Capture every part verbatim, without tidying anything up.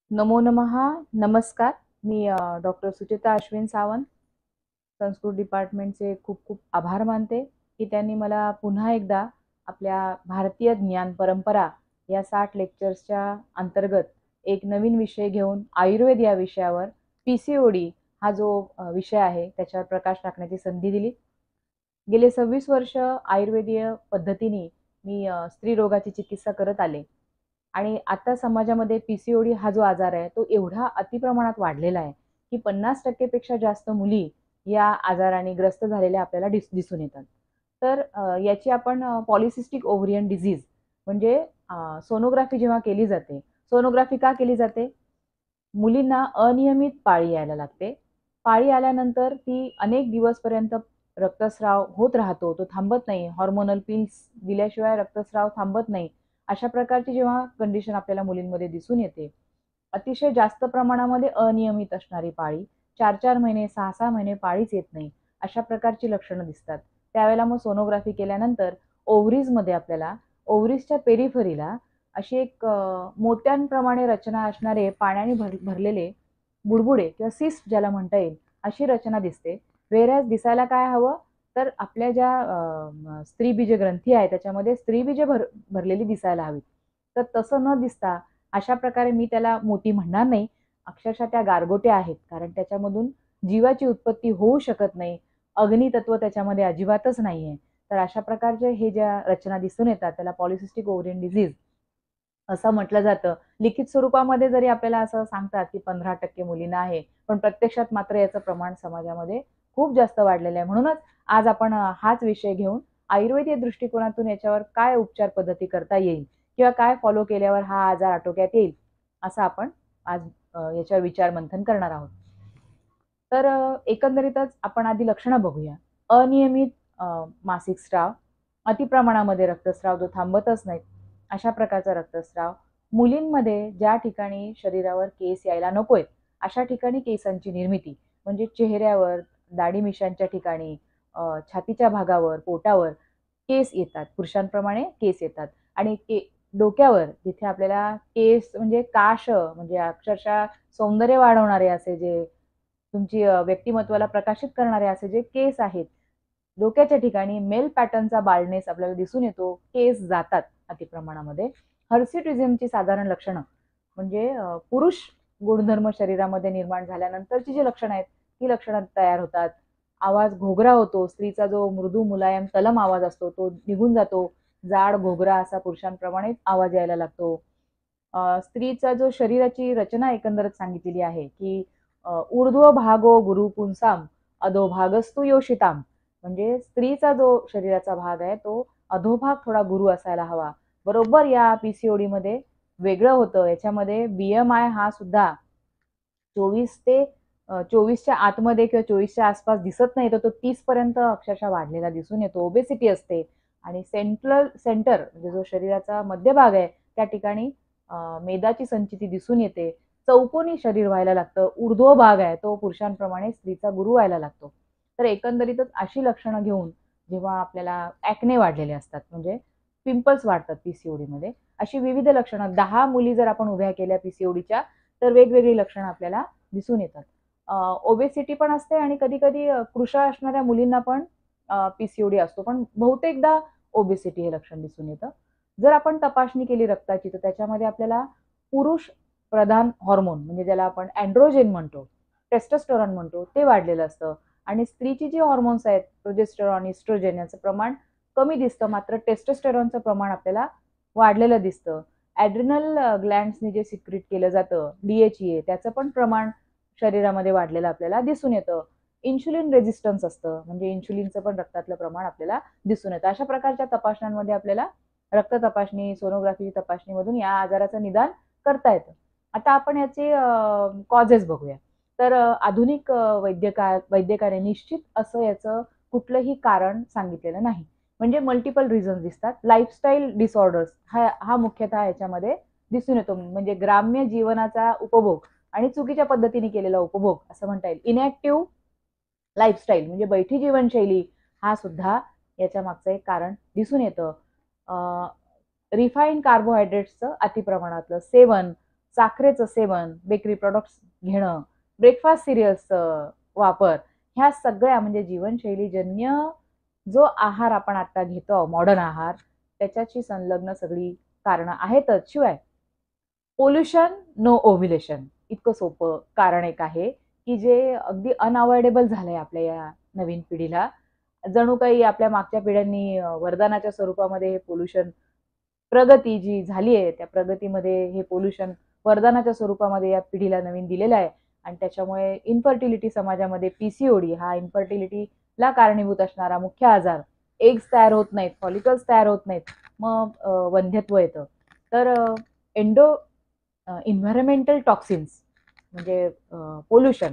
नमो नमः. नमस्कार. मी डॉक्टर सुचेता अश्विन सावंत, संस्कृत डिपार्टमेंटचे खूप खूप आभार मानते की त्यांनी मला पुन्हा एकदा आपल्या भारतीय ज्ञान परंपरा या साठ लेक्चर्सच्या अंतर्गत एक नवीन विषय घेऊन आयुर्वेद या विषयावर पी सी ओ डी हा जो विषय आहे त्याच्यावर प्रकाश टाकण्याची संधी दिली. गेले सव्वीस वर्ष आयुर्वेदीय पद्धतीने मी स्त्री रोगाची चिकित्सा करत आले आणि आता समाजामध्ये पीसीओडी हा जो आजार आहे तो एवढा अतिप्रमाणात वाढलेला आहे की पन्नास टक्के पेक्षा जास्त मुली या आजाराने ग्रस्त झालेल्या आपल्याला दिस दिसून येतात. तर याची आपण पॉलिसिस्टिक ओव्हरियन डिझीज म्हणजे सोनोग्राफी जेव्हा केली जाते, सोनोग्राफी का केली जाते? मुलींना अनियमित पाळी यायला लागते. पाळी आल्यानंतर ती अनेक दिवसपर्यंत रक्तस्राव होत राहतो, तो थांबत नाही. हॉर्मोनल पिल्स दिल्याशिवाय रक्तस्राव थांबत नाही. अशा प्रकारची जेव्हा कंडिशन आपल्याला मुलींमध्ये दिसून येते, अतिशय जास्त प्रमाणामध्ये अनियमित असणारी पाळी, चार चार महिने सहा सहा महिने पाळीच येत नाही, अशा प्रकारची लक्षणं दिसतात. त्यावेळेला मग सोनोग्राफी केल्यानंतर ओव्हरीजमध्ये आपल्याला ओव्हरीजच्या पेरिफरीला अशी एक मोत्यांप्रमाणे रचना असणारे पाण्याने भर भरलेले बुडबुडे किंवा सिस्ट ज्याला म्हणता येईल अशी रचना दिसते. वेरॅज दिसायला काय हवं तर आपल्या ज्या स्त्रीबीज ग्रंथी आहे त्याच्यामध्ये स्त्रीबीज भर भरलेली दिसायला हवी. तर तसं न दिसता अशा प्रकारे मी त्याला मोती म्हणणार नाही, अक्षरशः त्या गारगोट्या आहेत, कारण त्याच्यामधून जीवाची उत्पत्ती होऊ शकत नाही. अग्नितत्व त्याच्यामध्ये अजिबातच नाहीये. तर अशा प्रकारचे हे ज्या रचना दिसून येतात त्याला पॉलिसिस्टिक ओव्हरियन डिझीज असं म्हटलं जातं. लिखित स्वरूपामध्ये जरी आपल्याला असं सांगतात की पंधरा टक्के मुलींना आहे, पण प्रत्यक्षात मात्र याचं प्रमाण समाजामध्ये खूप जास्त वाढलेलं आहे. म्हणूनच आज आपण हाच विषय घेऊन आयुर्वेदीय दृष्टिकोनातून याच्यावर काय उपचार पद्धती करता येईल किंवा काय फॉलो केल्यावर हा आजार आटोक्यात येईल असं आपण आज याच्यावर विचार मंथन करणार आहोत. तर एकंदरीतच आपण आधी लक्षणं बघूया. अनियमित मासिक स्राव, अतिप्रमाणामध्ये रक्तस्राव जो थांबतच नाहीत, अशा प्रकारचा रक्तस्राव, मुलींमध्ये ज्या ठिकाणी शरीरावर केस यायला नकोय अशा ठिकाणी केसांची निर्मिती, म्हणजे चेहऱ्यावर, दाढी मिशांच्या ठिकाणी, छातीच्या भागावर, पोटावर केस येतात, पुरुषांप्रमाणे केस येतात. आणि के डोक्यावर जिथे आपल्याला केस म्हणजे काश म्हणजे अक्षरशः सौंदर्य वाढवणारे असे जे तुमची व्यक्तिमत्वाला प्रकाशित करणारे असे जे केस आहेत, डोक्याच्या ठिकाणी मेल पॅटर्नचा बाल्डनेस आपल्याला दिसून येतो, केस जातात अतिप्रमाणामध्ये. हर्सिटिझमची साधारण लक्षणं म्हणजे पुरुष गुणधर्म शरीरामध्ये निर्माण झाल्यानंतरची जी लक्षणं आहेत ती लक्षणं तयार होतात. आवाज घोगरा होतो, स्त्रीचा जो मृदू मुलायम तलम आवाज असतो तो निघून जातो, जाड घोगरा असा पुरुषांप्रमाणे आवाज यायला लागतो. स्त्रीचा जो शरीराची रचना एकंदरच सांगितलेली आहे की ऊर्ध्व भागो गुरु पुंसाम अधोभागस्तु योषिताम, म्हणजे स्त्रीचा जो शरीराचा भाग आहे तो अधोभाग थोडा गुरु असायला हवा. बरोबर या पीसीओडी मध्ये वेगळं होतं. याच्यामध्ये बीएमआय हा सुद्धा चोवीस ते चोवीसच्या आतमध्ये किंवा चोवीसच्या आसपास दिसत नाही, तर तो तीस पर्यंत अक्षरशः वाढलेला दिसून येतो. ओबेसिटी असते आणि सेंट्रल सेंटर म्हणजे जो शरीराचा मध्यभाग आहे त्या ठिकाणी मेदाची संचिती दिसून येते. चौकोनी शरीर व्हायला लागतं. ऊर्ध्व भाग आहे तो पुरुषांप्रमाणे स्त्रीचा गुरु व्हायला लागतो. तर एकंदरीतच अशी लक्षणं घेऊन जेव्हा आपल्याला ऍक्ने वाढलेले असतात, म्हणजे पिंपल्स वाढतात पीसीओडी मध्ये, अशी विविध लक्षणं दहा मुली जर आपण उभ्या केल्या पीसीओडीच्या तर वेगवेगळी लक्षणं आपल्याला दिसून येतात. ओबेसिटी पण असते आणि कधी कधी कृशा असणाऱ्या मुलींना पण पीसीओडी असतो, पण बहुतेकदा ओबेसिटी हे लक्षण दिसून येतं. जर आपण तपासणी केली रक्ताची तर त्याच्यामध्ये आपल्याला पुरुष प्रधान हॉर्मोन म्हणजे ज्याला आपण अँड्रोजेन म्हणतो, टेस्टोस्टेरॉन म्हणतो, ते वाढलेलं असतं. आणि स्त्रीची जी हॉर्मोन्स आहेत प्रोजेस्टेरॉन, इस्ट्रोजेन याचं प्रमाण कमी दिसतं, मात्र टेस्टोस्टेरॉनचं प्रमाण आपल्याला वाढलेलं दिसतं. ॲड्रिनल ग्लँड्सनी जे सिक्रेट केलं जातं डीएचए त्याचं पण प्रमाण शरीरामध्ये वाढलेलं आपल्याला दिसून येतं. इन्शुलिन रेझिस्टन्स असतं, म्हणजे इन्शुलिनचं पण रक्तातलं प्रमाण आपल्याला दिसून येतं. अशा प्रकारच्या तपासण्यांमध्ये आपल्याला रक्त तपासणी, सोनोग्राफी तपासणीमधून या आजाराचं निदान करता येतं. आता आपण याचे कॉजेस बघूया. तर आधुनिक वैद्यका वैद्यकाने निश्चित असं याचं कुठलंही कारण सांगितलेलं नाही, म्हणजे मल्टिपल रिझन्स दिसतात. लाईफस्टाईल डिसऑर्डर्स हा हा मुख्यतः याच्यामध्ये दिसून येतो, म्हणजे ग्राम्य जीवनाचा उपभोग आणि चुकीच्या पद्धतीने केलेला उपभोग असं म्हणता येईल. इनॅक्टिव्ह लाईफस्टाईल म्हणजे बैठी जीवनशैली हा सुद्धा याच्या मागचं एक कारण दिसून येतं. रिफाईन कार्बोहायड्रेट्सचं अतिप्रमाणातलं सेवन, साखरेचं सेवन, बेकरी प्रॉडक्ट्स घेणं, ब्रेकफास्ट सिरियल्सचं वापर, ह्या सगळ्या म्हणजे जीवनशैलीजन्य जो आहार आपण आता घेतो मॉडर्न आहार, त्याच्याशी संलग्न सगळी कारणं आहेतच. शिवाय पोल्युशन नो ओव्ह्युलेशन इतकं सोपं कारण एक आहे की जे अगदी अनअवॉइडेबल झालंय आपल्या या नवीन पिढीला. जणू काही आपल्या मागच्या पिढ्यांनी वरदानाच्या स्वरूपामध्ये हे पोल्युशन, प्रगती जी झाली आहे त्या प्रगतीमध्ये हे पोल्युशन वरदानाच्या स्वरूपामध्ये या पिढीला नवीन दिलेलं आहे. आणि त्याच्यामुळे इन्फर्टिलिटी समाजामध्ये, पीसीओडी हा इन्फर्टिलिटीला कारणीभूत असणारा मुख्य आजार, एग्स तयार होत नाहीत, फॉलिकल्स तयार होत नाहीत, मग वंध्यत्व येतं. तर एंडो इन्व्हायरमेंटल टॉक्सिन्स म्हणजे पोल्युशन,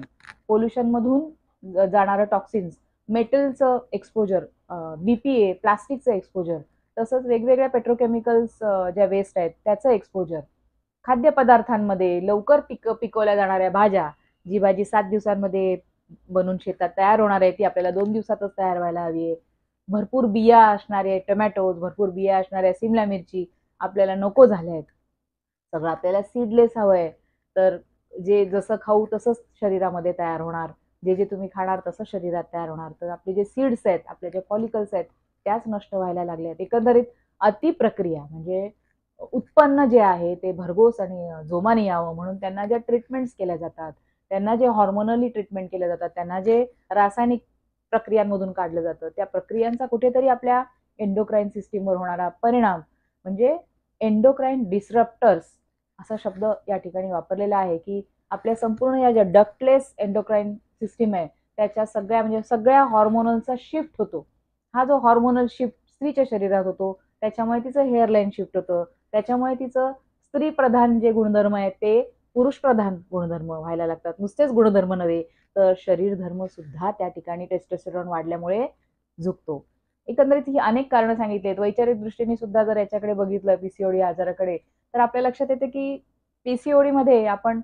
पोल्युशनमधून जाणारं टॉक्सिन्स, मेटलचं एक्सपोजर, बीपीए, प्लास्टिकचं एक्सपोजर, तसंच वेगवेगळ्या पेट्रोकेमिकल्स ज्या वेस्ट आहेत त्याचं एक्सपोजर, खाद्यपदार्थांमध्ये लवकर पिक पिकवल्या जाणाऱ्या भाज्या, जी भाजी सात दिवसांमध्ये बनून शेतात तयार होणार आहे ती आपल्याला दोन दिवसातच तयार व्हायला हवी आहे. भरपूर बिया असणारे टोमॅटोज, भरपूर बिया असणाऱ्या सिमला मिरची आपल्याला नको झाल्या आहेत. सगळं आपल्याला सीडलेस हवंय. तर जे जसं खाऊ तसंच शरीरामध्ये तयार होणार, जे जे तुम्ही खाणार तसं शरीरात तयार होणार. तर आपले जे सीड्स आहेत, आपले जे फॉलिकल्स आहेत त्याच नष्ट व्हायला लागले आहेत. एकंदरीत अतिप्रक्रिया म्हणजे उत्पन्न जे आहे ते भरघोस आणि जोमाने यावं म्हणून त्यांना ज्या ट्रीटमेंट्स केल्या जातात, त्यांना जे हॉर्मोनली ट्रीटमेंट केल्या जातात, त्यांना जे रासायनिक प्रक्रियांमधून काढलं जातं, त्या प्रक्रियांचा कुठेतरी आपल्या एंडोक्राईन सिस्टीमवर होणारा परिणाम म्हणजे एंडोक्राईन डिसरप्टर्स असा शब्द या ठिकाणी वापरलेला आहे की आपल्या संपूर्ण या ज्या डक्टलेस एंडोक्राईन सिस्टीम आहे त्याच्या सगळ्या म्हणजे सगळ्या हॉर्मोनलचा शिफ्ट होतो. हा जो हॉर्मोनल शिफ्ट स्त्रीच्या शरीरात होतो त्याच्यामुळे तिचं हेअरलाईन शिफ्ट होतं, त्याच्यामुळे तिचं स्त्री प्रधान जे गुणधर्म आहेत ते पुरुष प्रधान गुणधर्म व्हायला लागतात. नुसतेच गुणधर्म नव्हे तर शरीर धर्म सुद्धा त्या ठिकाणी टेस्टोस्टेरॉन वाढल्यामुळे झुकतो. एकंदरीत ही अनेक कारणं सांगितली आहेत. वैचारिक दृष्टीने सुद्धा जर याच्याकडे बघितलं पीसीओडी आजाराकडे तर आपल्या लक्षात येते की पीसीओडी मध्ये आपण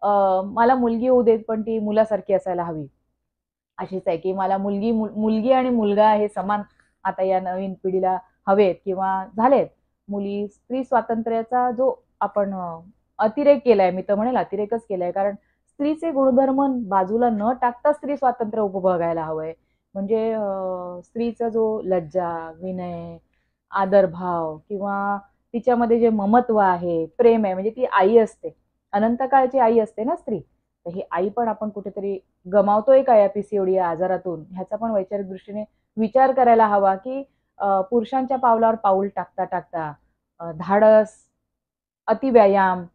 मला मुलगी होऊ देत पण ती मुलासारखी असायला हवी अशीच आहे की मला मुलगी मुलगी आणि मुलगा हे समान आता या नवीन पिढीला हवेत किंवा झालेत. मुली स्त्री स्वातंत्र्याचा जो आपण अतिरेक केलाय, मी तर म्हणेल अतिरेकच केलाय, कारण स्त्रीचे गुणधर्म बाजूला न टाकता स्त्री स्वातंत्र्य उपभोगायला हवंय. म्हणजे स्त्रीचा जो लज्जा, विनय, आदरभाव किंवा तिच्यामध्ये जे ममत्व आहे, प्रेम आहे, म्हणजे ती आई असते, अनंत काळची आई असते ना स्त्री, तर ही आई पण आपण कुठेतरी गमावतोय का या पीसीओडी या आजारातून, ह्याचा पण वैचारिक दृष्टीने विचार करायला हवा की पुरुषांच्या पावलावर पाऊल टाकता टाकता धाडस, अतिव्यायाम,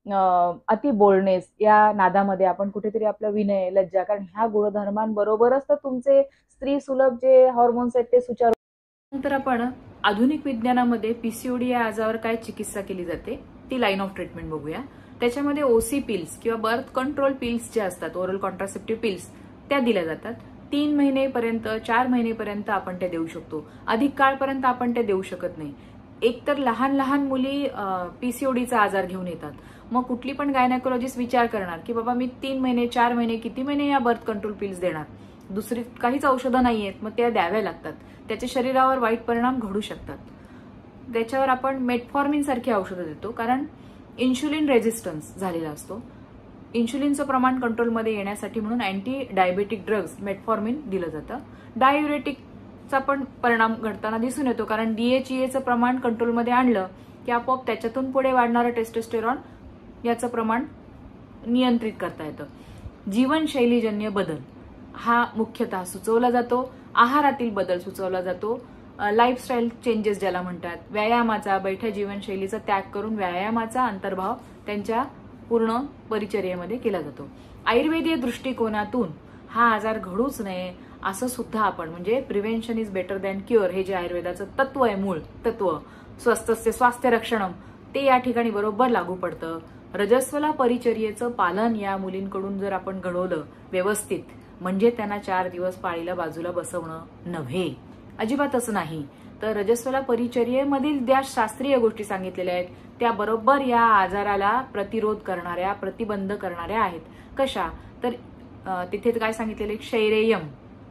अति बोलनेस या नादामध्ये आपण कुठेतरी आपलं विनय, लज्जा, कारण ह्या गुणधर्मांबरोबरच तर तुमचे स्त्री सुलभ जे हॉर्मोन्स आहेत ते सुचारू. नंतर आपण आधुनिक विज्ञानामध्ये पीसीओडी या आजारावर काय चिकित्सा केली जाते ती लाईन ऑफ ट्रीटमेंट बघूया. त्याच्यामध्ये ओसी पिल्स किंवा बर्थ कंट्रोल पिल्स जे असतात, ओरल कॉन्ट्रासेप्टिव्ह पिल्स, त्या दिल्या जातात. तीन महिनेपर्यंत, चार महिनेपर्यंत आपण ते देऊ शकतो. अधिक काळपर्यंत आपण ते देऊ शकत नाही. एकतर लहान लहान मुली पीसीओडीचा आजार घेऊन येतात, मग कुठली पण गायनेकोलॉजिस्ट विचार करणार की बाबा मी तीन महिने, चार महिने, किती महिने या बर्थ कंट्रोल पिल्स देणार, दुसरी काहीच औषधं नाहीयेत, मग त्या द्याव्या लागतात. त्याच्या शरीरावर वाईट परिणाम घडू शकतात. त्याच्यावर आपण मेटफॉर्मिन सारखी औषधं देतो, कारण इन्शुलिन रेझिस्टन्स झालेला असतो. इन्शुलिनचं प्रमाण कंट्रोलमध्ये येण्यासाठी म्हणून अँटी डायबेटिक ड्रग्ज मेटफॉर्मिन दिलं जातं. डायुरेटिकचा पण परिणाम घडताना दिसून येतो, कारण डीएचईएचं प्रमाण कंट्रोलमध्ये आणलं की आपोआप त्याच्यातून पुढे वाढणारं टेस्टोस्टेरॉन याचं प्रमाण नियंत्रित करता येतं. जीवनशैलीजन्य बदल हा मुख्यतः सुचवला जातो. आहारातील बदल सुचवला जातो. लाईफस्टाईल चेंजेस ज्याला म्हणतात, व्यायामाचा, बैठ्या जीवनशैलीचा त्याग करून व्यायामाचा अंतर्भाव त्यांच्या पूर्ण परिचर्येमध्ये केला जातो. आयुर्वेदीय दृष्टिकोनातून हा आजार घडूच नये असं सुद्धा आपण, म्हणजे prevention is better than cure हे जे आयुर्वेदाचं तत्व आहे, मूळ तत्व स्वस्थस्य स्वास्थ्य रक्षणम, ते या ठिकाणी बरोबर लागू पडतं. रजस्वला परिचर्येचं पालन या मुलींकडून जर आपण घडवलं व्यवस्थित, म्हणजे त्यांना चार दिवस पाळीला बाजूला बसवणं नव्हे, अजिबातच नाही. तर रजस्वला परिचर्येमधील ज्या शास्त्रीय गोष्टी सांगितलेल्या आहेत त्या बरोबर या आजाराला प्रतिरोध करणाऱ्या, प्रतिबंध करणाऱ्या आहेत. कशा तर तिथे काय सांगितलेले, शैरेयम,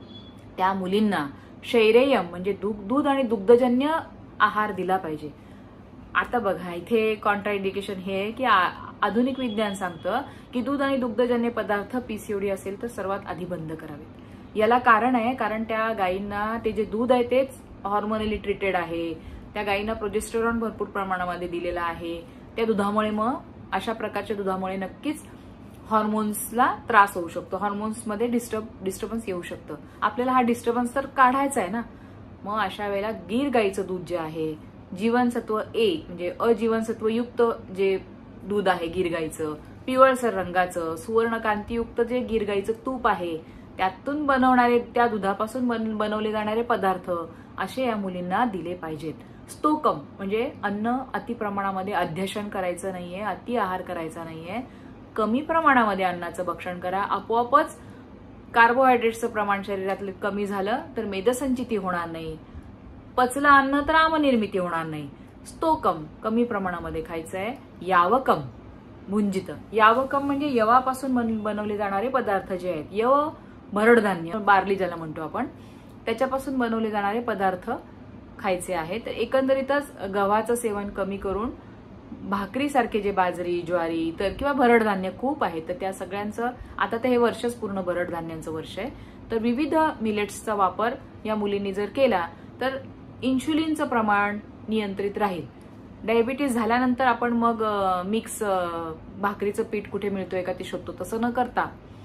त्या मुलींना शैरेयम म्हणजे दूध दूध आणि दुग्धजन्य आहार दिला पाहिजे. आता बघा इथे कॉन्ट्राइंडिकेशन हे आहे की आधुनिक विज्ञान सांगतं की दूध आणि दुग्धजन्य पदार्थ पीसीओडी असेल तर सर्वात आधी बंद करावेत. याला कारण आहे, कारण त्या गायींना ते जे दूध आहे तेच हॉर्मोनली ट्रीटेड आहे. त्या गायींना प्रोजेस्टेरॉन भरपूर प्रमाणामध्ये दिलेला आहे. त्या दुधामुळे मग अशा प्रकारच्या दुधामुळे नक्कीच हॉर्मोन्सला त्रास होऊ शकतो, हॉर्मोन्समध्ये डिस्टर्ब डिस्टर्बन्स येऊ शकतं. आपल्याला हा डिस्टर्बन्स तर काढायचा आहे ना. मग अशा वेळेला गीर गाईचं दूध जे आहे, जीवनसत्व ए म्हणजे अजीवनसत्वयुक्त जे दूध आहे गीर गाईचं, पिवळसर रंगाचं सुवर्णकांतीयुक्त जे गीर गाईचं तूप आहे, त्यातून बनवणारे त्या दुधापासून बनवले जाणारे पदार्थ असे या मुलींना दिले पाहिजेत. स्तोकम म्हणजे अन्न अति प्रमाणामध्ये अध्यशन करायचं नाहीये, अति आहार करायचा नाहीये. कमी प्रमाणामध्ये अन्नाचं भक्षण करा. आपोआपच कार्बोहायड्रेटचं प्रमाण शरीरातलं कमी झालं तर मेदसंचिती होणार नाही. पचलं अन्न तर आमनिर्मिती होणार नाही. स्तोकम कमी प्रमाणामध्ये खायचं आहे. यावकम भुंजित, यावकम म्हणजे यवापासून बनवले जाणारे पदार्थ जे आहेत, यव भरडधान्य बार्ली ज्याला म्हणतो आपण, त्याच्यापासून बनवले जाणारे पदार्थ खायचे आहेत. एकंदरीतच गव्हाचं सेवन कमी करून भाकरीसारखे जे बाजरी, ज्वारी तर किंवा भरडधान्य खूप आहेत, तर त्या सगळ्यांचं आता तर हे वर्षच पूर्ण भरडधान्यांचं वर्ष आहे, तर विविध मिलेट्सचा वापर या मुलींनी जर केला तर इन्शुलिनचं प्रमाण नियंत्रित राहील. डायबिटीस झाल्यानंतर आपण मग मिक्स भाकरीचं पीठ कुठे मिळतोय का ते शोधतो, तसं न करता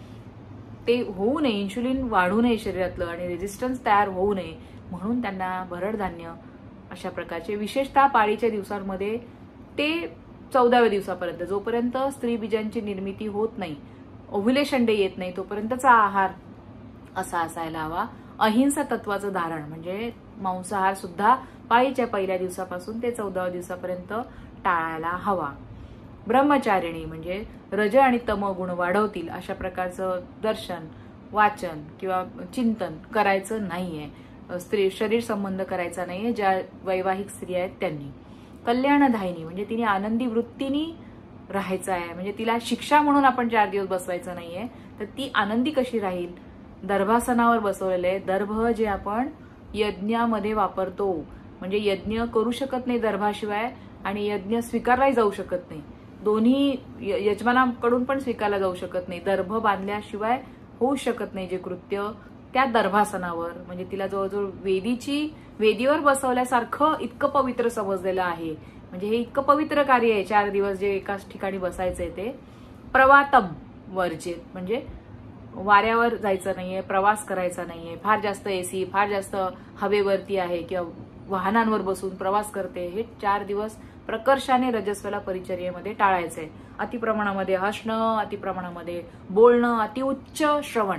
ते होऊ नये, इन्शुलिन वाढू नये शरीरातलं आणि रेजिस्टन्स तयार होऊ नये म्हणून त्यांना भरडधान्य अशा प्रकारचे, विशेषतः पाळीच्या दिवसांमध्ये ते चौदाव्या दिवसापर्यंत जोपर्यंत स्त्री बीजांची निर्मिती होत नाही, ओव्ह्युलेशन डे येत नाही, तोपर्यंतचा आहार असा असायला हवा. अहिंसा तत्वाचं धारण म्हणजे मांसाहार सुद्धा पाळीच्या पहिल्या दिवसापासून ते चौदाव्या दिवसापर्यंत टाळायला हवा. ब्रह्मचारिणी म्हणजे रज आणि तम गुण वाढवतील अशा प्रकारचं दर्शन, वाचन किंवा चिंतन करायचं नाहीये. स्त्री शरीर संबंध करायचा नाहीये ज्या वैवाहिक स्त्रिया आहेत त्यांनी. कल्याणदायिनी म्हणजे तिने आनंदी वृत्तीने राहायचं आहे, म्हणजे तिला शिक्षा म्हणून आपण चार दिवस बसवायचं नाहीये, तर ती आनंदी कशी राहील. दर्भासनावर बसवलेले आहे. दर्भ जे आपण यज्ञामध्ये वापरतो, म्हणजे यज्ञ करू शकत नाही दर्भाशिवाय आणि यज्ञ स्वीकारलाही जाऊ शकत नाही, दोन्ही यजमानाकडून पण स्वीकारला जाऊ शकत नाही. दर्भ बांधल्याशिवाय होऊ शकत नाही जे कृत्य त्या दर्भासनावर, म्हणजे तिला जवळजवळ वेदीची वेदीवर बसवल्यासारखं इतकं पवित्र समजलेलं आहे. म्हणजे हे इतकं पवित्र कार्य आहे चार दिवस जे एकाच ठिकाणी बसायचंय ते. प्रवातम वर्जित म्हणजे वाऱ्यावर जायचं नाहीये, प्रवास करायचा नाहीये, फार जास्त एसी फार जास्त हवेवरती आहे किंवा वाहनांवर बसून प्रवास करते, हे चार दिवस प्रकर्षाने रजस्वला परिचर्येमध्ये टाळायचंय. अतिप्रमाणामध्ये हसणं, अतिप्रमाणामध्ये बोलणं, अतिउच्च श्रवण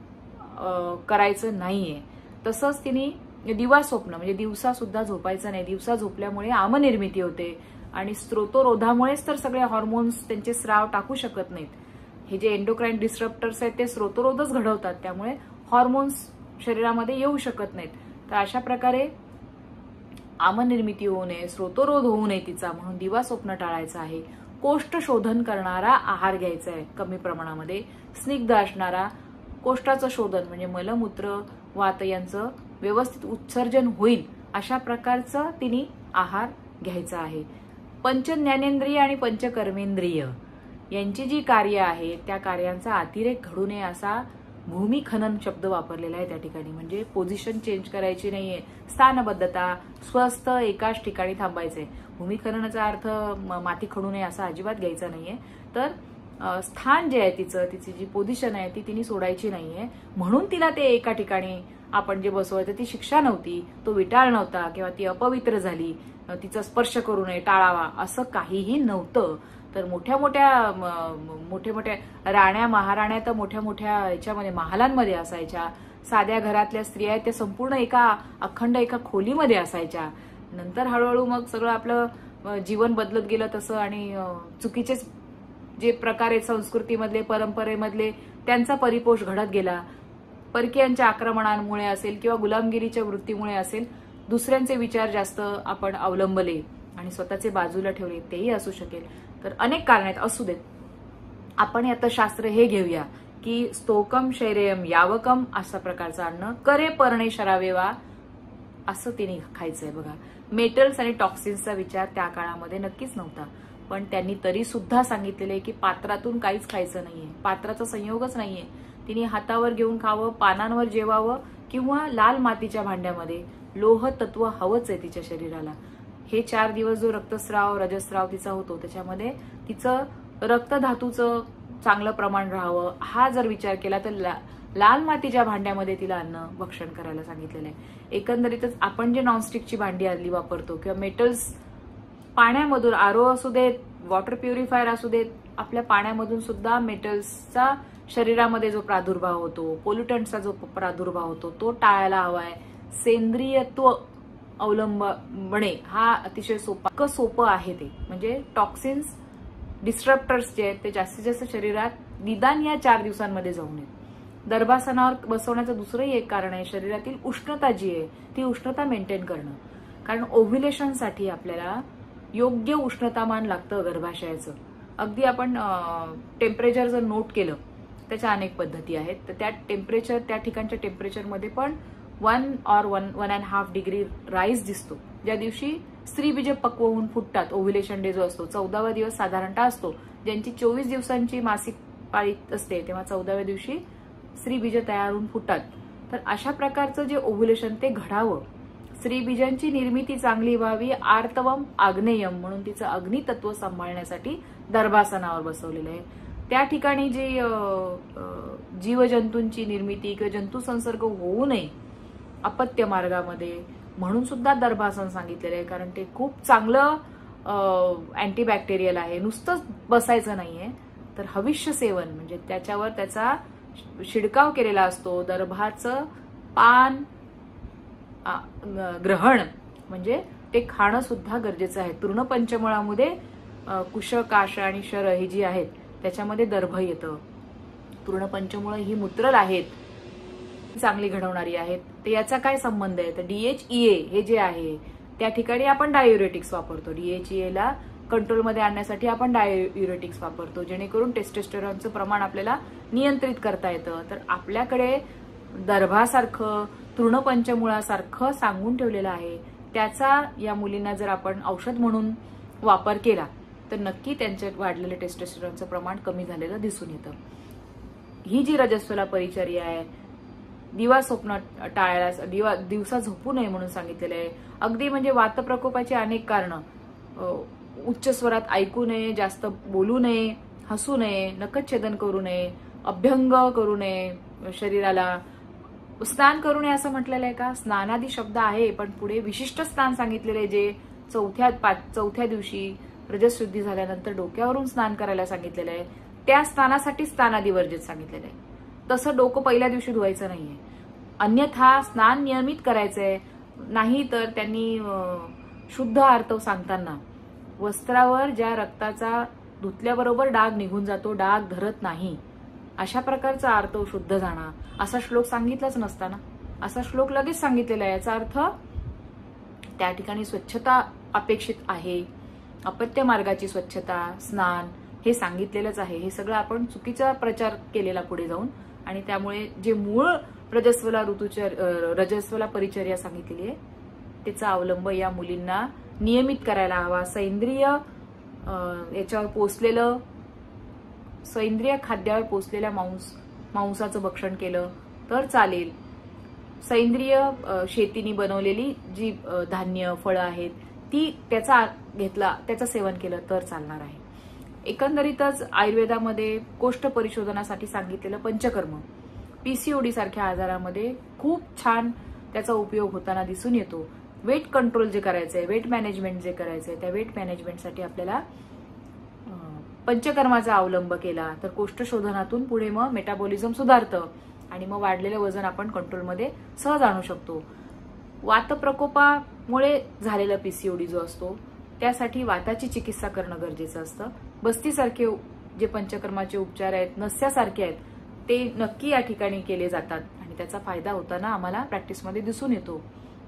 करायचं नाहीये. तसंच तिने दिवा स्वप्न म्हणजे दिवसा सुद्धा झोपायचं नाही. दिवसा झोपल्यामुळे आमनिर्मिती होते आणि स्त्रोतरोधामुळेच तर सगळे हॉर्मोन्स त्यांचे स्राव टाकू शकत नाहीत. हे जे एंडोक्राइन डिस्ट्रप्टर्स आहेत ते स्त्रोतरोधच घडवतात, त्यामुळे हॉर्मोन्स शरीरामध्ये येऊ शकत नाहीत. तर अशा प्रकारे आमनिर्मिती होऊ नये, स्त्रोतरोध होऊ नये तिचा, म्हणून दिवा स्वप्न टाळायचं आहे. कोष्ठ शोधन करणारा आहार घ्यायचा आहे कमी प्रमाणामध्ये. स्निग्ध असणारा कोष्ठाचं शोधन म्हणजे मलमूत्र वात यांचं व्यवस्थित उत्सर्जन होईल अशा प्रकारचं तिने आहार घ्यायचा आहे. पंचज्ञानेंद्रिय आणि पंचकर्मेंद्रिय यांची जी कार्य आहे त्या कार्यांचा अतिरेक घडू नये असा भूमिखनन शब्द वापरलेला आहे त्या ठिकाणी. म्हणजे पोझिशन चेंज करायची नाहीये, स्थानबद्धता, स्वस्थ एकाच ठिकाणी थांबायचंय. भूमिखननाचा अर्थ माती खडू नये असा अजिबात घ्यायचा नाहीये, तर स्थान जे आहे तिचं, तिची जी पोझिशन आहे ती तिने सोडायची नाहीये. म्हणून तिला ते एका ठिकाणी आपण जे बसवायचं ती शिक्षा नव्हती, तो विटाळ नव्हता किंवा ती अपवित्र झाली, तिचा स्पर्श करू नये, टाळावा असं काहीही नव्हतं. तर मोठ्या मोठ्या मोठ्या मोठ्या राण्या महाराण्या तर मोठ्या मोठ्या याच्यामध्ये महालांमध्ये असायच्या. साध्या घरातल्या स्त्रिया आहेत त्या संपूर्ण एका अखंड एका खोलीमध्ये असायच्या. नंतर हळूहळू मग सगळं आपलं जीवन बदलत गेलं तसं आणि चुकीचेच जे प्रकार आहेत संस्कृतीमधले परंपरेमधले त्यांचा परिपोष घडत गेला. परकीयांच्या आक्रमणांमुळे असेल किंवा गुलामगिरीच्या वृत्तीमुळे असेल, दुसऱ्यांचे विचार जास्त आपण अवलंबले आणि स्वतःचे बाजूला ठेवले, तेही असू शकेल. तर अनेक कारण आहेत, असू देत. आपण आता शास्त्र हे घेऊया की स्तोकम शैर्यम यावकम अशा प्रकारचं अन्न, करे पर्णे शरावे वा असं तिने खायचंय. बघा, मेटल्स आणि टॉक्सिन्सचा विचार त्या काळामध्ये नक्कीच नव्हता. पण त्यांनी तरी सुद्धा सांगितलेलं आहे की पात्रातून काहीच खायचं नाहीये, पात्राचा संयोगच नाहीये. तिने हातावर घेऊन खावं, पानांवर जेवावं किंवा लाल मातीच्या भांड्यामध्ये. लोह तत्व हवंच आहे तिच्या शरीराला. हे चार दिवस जो रक्तस्राव रजस्राव तिचा होतो त्याच्यामध्ये तिचं रक्तधातूचं चांगलं प्रमाण राहावं, हा जर विचार केला तर ला, लाल मातीच्या भांड्यामध्ये तिला अन्न भक्षण करायला सांगितलेलं आहे. एकंदरीतच आपण जे नॉनस्टिकची भांडी हल्ली वापरतो किंवा मेटल्स पाण्यामधून, आरो असू देत, वॉटर प्युरिफायर असू देत, आपल्या पाण्यामधून सुद्धा मेटल्सचा शरीरामध्ये जो प्रादुर्भाव होतो, पोल्युटंट्सचा जो प्रादुर्भाव होतो तो टाळायला हवाय. सेंद्रियत्व अवलंबणे हा अतिशय सोपा सोपं आहे. ते म्हणजे टॉक्सिन्स, डिस्ट्रप्टर्स जे आहेत ते जास्तीत जास्त शरीरात निदान या चार दिवसांमध्ये जाऊ नयेत. दर्भासनावर बसवण्याचं दुसरंही एक कारण आहे शरीरातील उष्णता जी आहे ती उष्णता मेंटेन करणं. कारण ओव्ह्युलेशनसाठी आपल्याला योग्य उष्णतामान लागतं गर्भाशयाचं. अगदी आपण टेम्परेचर जर नोट केलं, त्याच्या अनेक पद्धती आहेत, तर त्या टेम्परेचर त्या ठिकाणच्या टेम्परेचरमध्ये पण one or one one and half degree rise दिसतो. ज्या दिवशी स्त्रीबीज पक्व होऊन फुटतात, ओव्ह्युलेशन डे जो असतो चौदावा दिवस साधारणतः असतो, ज्यांची चोवीस दिवसांची मासिक पाळी असते तेव्हा चौदाव्या दिवशी स्त्रीबीज तयार होऊन फुटतात. तर अशा प्रकारचं जे ओव्ह्युलेशन ते घडावं, स्त्रीबीजांची निर्मिती चांगली व्हावी, आर्तवम आग्नेयम म्हणून तिचं अग्नितत्व सांभाळण्यासाठी दर्भासनावर बसवलेलं आहे. त्या ठिकाणी जे जीवजंतूंची निर्मिती किंवा जंतू संसर्ग होऊ नये अपत्य मार्गामध्ये म्हणून सुद्धा दर्भासन सांगितलेलं आहे. कारण ते खूप चांगलं अँटीबॅक्टेरियल आहे. नुसतंच बसायचं नाहीये, तर हविष्य सेवन म्हणजे त्याच्यावर त्याचा शिडकाव केलेला असतो. दर्भाचं पान ग्रहण म्हणजे ते खाणं सुद्धा गरजेचं आहे. तृणपंचमळामध्ये कुश, काश आणि शर ही जी आहेत त्याच्यामध्ये दर्भ येतं. तृणपंचमुळ ही मूत्रल आहेत, चांगली घडवणारी आहेत. तर याचा काय संबंध आहे, तर डीएचईए हे जे आहे त्या ठिकाणी आपण डायुरेटिक्स वापरतो. डीएचईए ला कंट्रोलमध्ये आणण्यासाठी आपण डायुरेटिक्स वापरतो, जेणेकरून टेस्टोस्टेरॉनचं प्रमाण आपल्याला नियंत्रित करता येतं. तर आपल्याकडे दर्भासारखं तृणपंचमुळासारखं सांगून ठेवलेलं आहे. त्याचा या मुलींना जर आपण औषध म्हणून वापर केला तर नक्की त्यांच्यात वाढलेलं टेस्टोस्टेरॉनचं प्रमाण कमी झालेलं दिसून येतं. ही जी रजस्वला परिचर्या आहे, दिवा स्वप्न टाळायला, दिवा दिवसा झोपू नये म्हणून सांगितलेलं आहे. अगदी म्हणजे वातप्रकोपाची अनेक कारणं, उच्च स्वरात ऐकू नये, जास्त बोलू नये, हसू नये, नखच्छेदन करू नये, अभ्यंग करू नये, शरीराला स्नान करू नये असं म्हटलेलं आहे का? स्नानादी शब्द आहे, पण पुढे विशिष्ट स्नान सांगितलेलं आहे जे चौथ्या चौथ्या दिवशी रजस्शुद्धी झाल्यानंतर डोक्यावरून स्नान करायला सांगितलेलं आहे. त्या स्नानासाठी स्नानादी वर्जित सांगितलेलं आहे. तसं डोकं पहिल्या दिवशी धुवायचं नाहीये. अन्यथा स्नान नियमित करायचंय. नाही तर त्यांनी शुद्ध आर्तव सांगताना वस्त्रावर ज्या रक्ताचा धुतल्याबरोबर डाग निघून जातो, डाग धरत नाही, अशा प्रकारचा आर्तव शुद्ध जाणं असा श्लोक सांगितलाच नसताना असा श्लोक लगेच सांगितलेला आहे. याचा अर्थ त्या ठिकाणी स्वच्छता अपेक्षित आहे. अपत्य मार्गाची स्वच्छता, स्नान हे सांगितलेलंच आहे. हे सगळं आपण चुकीचा प्रचार केलेला पुढे जाऊन, आणि त्यामुळे जे मूळ रजस्वला ऋतूचर रजस्वला परिचर्या सांगितलेली आहे त्याचा अवलंब या मुलींना नियमित करायला हवा. सेंद्रिय याच्यावर पोचलेलं सेंद्रिय खाद्यावर पोचलेल्या मांस मांसाचं भक्षण केलं तर चालेल. सेंद्रिय शेतीने बनवलेली जी धान्य फळं आहेत ती त्याचा घेतला त्याचं सेवन केलं तर चालणार आहे. एकंदरीतच आयुर्वेदामध्ये कोष्ठ परिशोधनासाठी सांगितलेलं पंचकर्म पीसीओडी सारख्या आजारामध्ये खूप छान त्याचा उपयोग होताना दिसून येतो. वेट कंट्रोल जे करायचंय, वेट मॅनेजमेंट जे करायचंय, त्या वेट मॅनेजमेंटसाठी आपल्याला पंचकर्माचा अवलंब केला तर कोष्ठ शोधनातून पुढे मग मेटाबॉलिझम सुधारतं आणि मग वाढलेलं वजन आपण कंट्रोलमध्ये सहज आणू शकतो. वातप्रकोपामुळे झालेला पीसीओडी जो असतो त्यासाठी वाताची चिकित्सा करणं गरजेचं असतं. बस्तीसारखे जे पंचकर्माचे उपचार आहेत, नस्यासारखे आहेत, ते नक्की या ठिकाणी केले जातात आणि त्याचा फायदा होताना आम्हाला प्रॅक्टिसमध्ये दिसून येतो.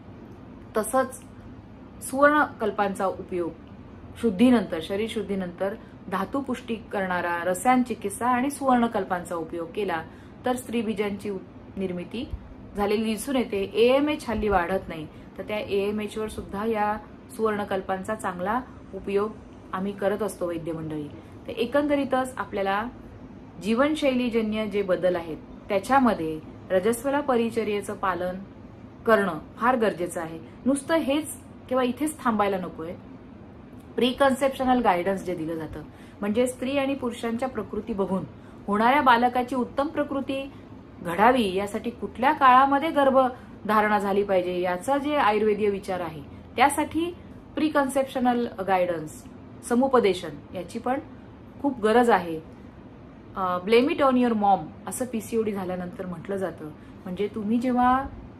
तसंच सुवर्णकल्पांचा उपयोग शुद्धीनंतर, शरीर शुद्धीनंतर धातू पुष्टी करणारा रसायन चिकित्सा आणि सुवर्णकल्पांचा उपयोग केला तर स्त्रीबीजांची निर्मिती झालेली दिसून येते. एएमएच हल्ली वाढत नाही, तर त्या एएमएच वर सुद्धा या सुवर्णकल्पांचा चांगला उपयोग आम्ही करत असतो वैद्य मंडळी. तर एकंदरीतच आपल्याला जीवनशैलीजन्य जे बदल आहेत त्याच्यामध्ये रजस्वला परिचर्येचं पालन करणं फार गरजेचं आहे. नुसतं हेच किंवा इथेच थांबायला नकोय. प्री कन्सेप्शनल गायडन्स जे दिलं जातं म्हणजे स्त्री आणि पुरुषांच्या प्रकृती बघून होणाऱ्या बालकाची उत्तम प्रकृती घडावी यासाठी कुठल्या काळामध्ये गर्भधारणा झाली पाहिजे याचा जे आयुर्वेदीय विचार आहे त्यासाठी प्री कन्सेप्शनल गायडन्स समुपदेशन याची पण खूप गरज आहे. Blame it on your mom असं पीसीओडी झाल्यानंतर म्हटलं जातं. म्हणजे तुम्ही जेव्हा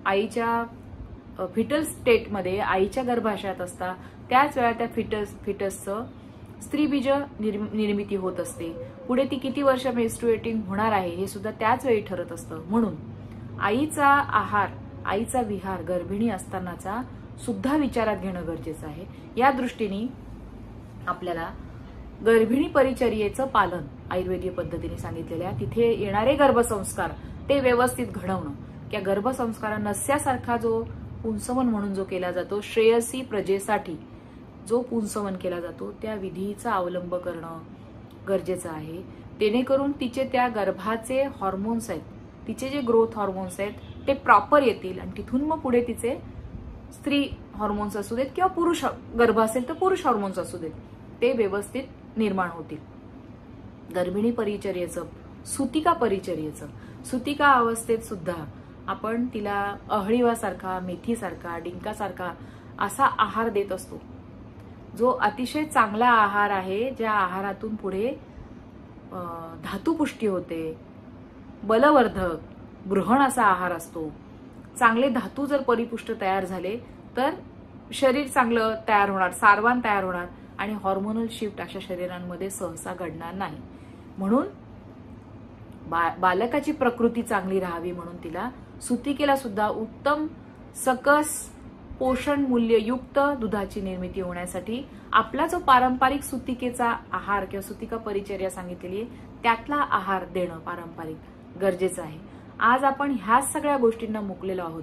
आईच्या फिटल स्टेटमध्ये आईच्या गर्भाशयात असता त्याच वेळा त्या फिटस फिटसचं स्त्रीबीज निर्मिती होत असते. पुढे ती किती वर्ष मेन्स्ट्रुएटिंग होणार आहे हे सुद्धा त्याच वेळी ठरत असतं. म्हणून आईचा आहार आईचा विहार गर्भिणी असतानाचा सुद्धा विचारात घेणं गरजेचं आहे. या दृष्टीने आपल्याला गर्भिणी परिचर्येचं पालन आयुर्वेदीय पद्धतीने सांगितलेल्या तिथे येणारे गर्भसंस्कार ते व्यवस्थित घडवणं. त्या गर्भसंस्कार नस्यासारखा जो पुंसवन म्हणून जो केला जातो श्रेयसी प्रजेसाठी जो पुंसवन केला जातो त्या विधीचा अवलंब करणं गरजेचं आहे. जेणेकरून तिचे त्या गर्भाचे हॉर्मोन्स आहेत तिचे जे ग्रोथ हॉर्मोन्स आहेत ते प्रॉपर येतील आणि तिथून मग पुढे तिचे स्त्री हॉर्मोन्स असू देत किंवा पुरुष गर्भ असेल तर पुरुष हॉर्मोन्स असू देत ते व्यवस्थित निर्माण होतील. गर्भिणी परिचर्येचं सुतिका परिचर्येचं सुतिका अवस्थेत सुद्धा आपण तिला अहळीवासारखा मेथीसारखा डिंकासारखा असा आहार देत असतो जो अतिशय चांगला आहार आहे. ज्या आहारातून पुढे धातुपुष्टी होते बलवर्धक बृहण असा आहार असतो. चांगले धातू जर परिपुष्ट तयार झाले तर शरीर चांगलं तयार होणार सारवान तयार होणार आणि हॉर्मोनल शिफ्ट अशा शरीरांमध्ये सहसा घडणार नाही. म्हणून बालकाची प्रकृती चांगली राहावी म्हणून तिला सुतिकेला सुद्धा उत्तम सकस पोषण मूल्ययुक्त दुधाची निर्मिती होण्यासाठी आपला जो पारंपरिक सुतिकेचा आहार किंवा सुतिका परिचर्या सांगितलेली आहे त्यातला आहार देणं पारंपरिक गरजेचं आहे. आज आपण ह्या सगळ्या गोष्टींना मुकलेलो आहोत.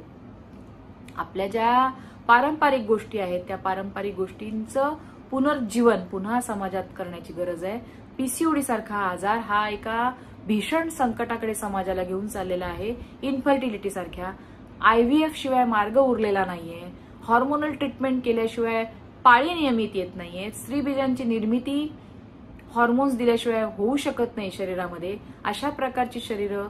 आपल्या ज्या पारंपरिक गोष्टी आहेत त्या पारंपरिक गोष्टींचं पुनर्जीवन पुन्हा समाजात करण्याची गरज आहे. पीसीओडी सारखा आजार हा एका भीषण संकटाकडे समाजाला घेऊन चाललेला आहे. इन्फर्टिलिटी सारख्या आयव्हीएफ शिवाय मार्ग उरलेला नाहीये. हॉर्मोनल ट्रीटमेंट केल्याशिवाय पाळी नियमित येत नाहीये. स्त्रीबीजांची निर्मिती हॉर्मोन्स दिल्याशिवाय होऊ शकत नाही शरीरामध्ये. अशा प्रकारची शरीरं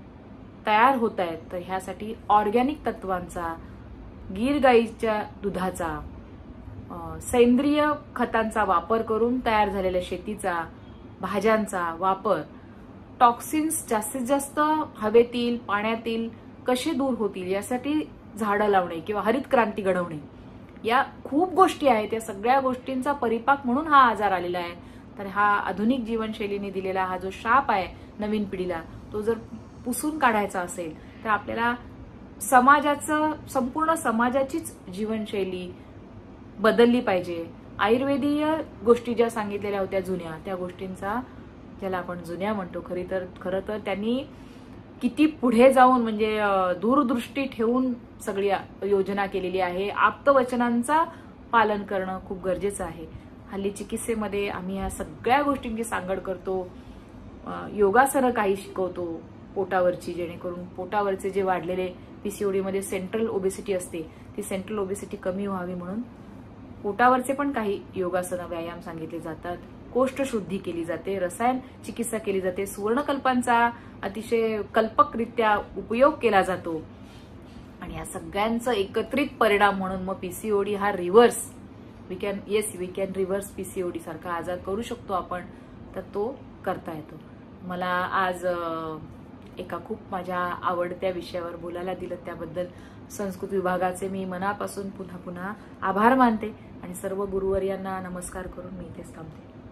तयार होत आहेत. तर ह्यासाठी ऑर्गॅनिक तत्वांचा गीर गाईच्या दुधाचा सेंद्रिय खतांचा वापर करून तयार झालेल्या शेतीचा भाज्यांचा वापर टॉक्सिन्स जास्तीत जास्त हवेतील पाण्यातील कसे दूर होतील यासाठी झाडं लावणे किंवा हरित क्रांती घडवणे या खूप गोष्टी आहेत. या सगळ्या गोष्टींचा परिपाक म्हणून हा आजार आलेला आहे. तर हा आधुनिक जीवनशैलीने दिलेला हा जो शाप आहे नवीन पिढीला तो जर पुसून काढायचा असेल तर आपल्याला समाजाचं संपूर्ण समाजाचीच जीवनशैली बदलली पाहिजे. आयुर्वेदीय गोष्टी ज्या सांगितलेल्या होत्या जुन्या त्या गोष्टींचा ज्याला आपण जुन्या म्हणतो खरी तर खरं तर त्यांनी किती पुढे जाऊन म्हणजे दूरदृष्टी ठेवून सगळी योजना केलेली आहे. आप्तवचनांचा पालन करणं खूप गरजेचं आहे. हल्ली चिकित्सेमध्ये आम्ही या सगळ्या गोष्टींची सांगड करतो. योगासनं काही शिकवतो पोटावरची जेणेकरून पोटावरचे जे वाढलेले पीसीओडी मध्ये सेंट्रल ओबेसिटी असते ती सेंट्रल ओबेसिटी कमी व्हावी म्हणून पोटावरचे पण काही योगासनं व्यायाम सांगितले जातात. कोष्ठशुद्धी केली जाते. रसायन चिकित्सा केली जाते. सुवर्णकल्पांचा अतिशय कल्पकरित्या उपयोग केला जातो आणि या सगळ्यांचं एकत्रित परिणाम म्हणून मग पीसीओडी हा reverse we can yes we can reverse PCOD सारखा आजार करू शकतो आपण. तर तो करता येतो. मला आज एका खूप माझ्या आवडत्या विषयावर बोलायला दिलं त्याबद्दल संस्कृत विभागाचे मी मनापासून पुन्हा पुन्हा आभार मानते आणि सर्व गुरुवर्यांना नमस्कार करून मी इथेच थांबते.